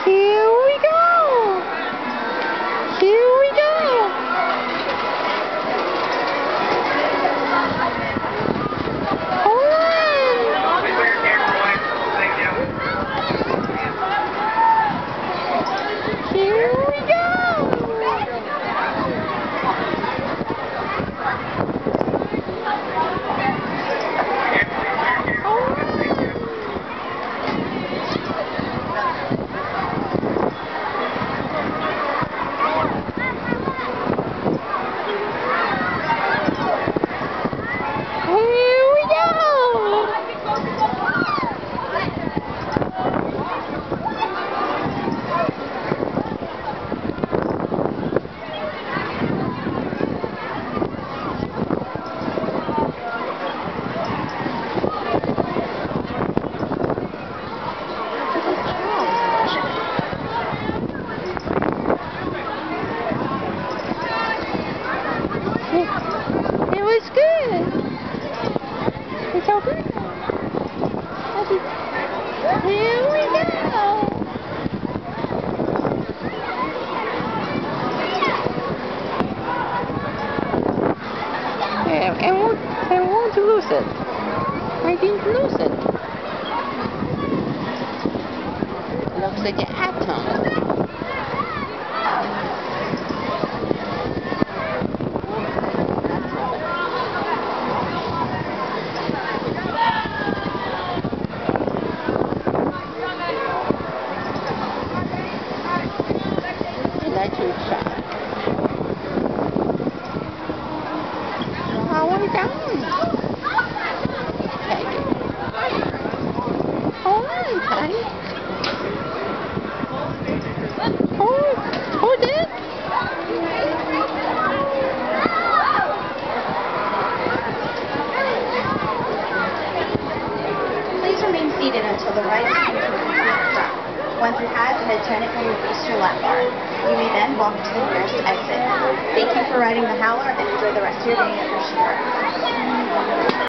Here we go. Here we go. Hold on. Here we go. It was good. It's all good. Here we go. Yeah, and won't lose it. I didn't lose it. Looks like an atom. Electric shock. Power down. Okay. Hold on, Teddy. Hold it. Please remain seated until the right hand is stop. Once it has, the attendant will release your lap bar. You may then walk to the nearest exit. Thank you for riding the Howler and enjoy the rest of your day at your ship.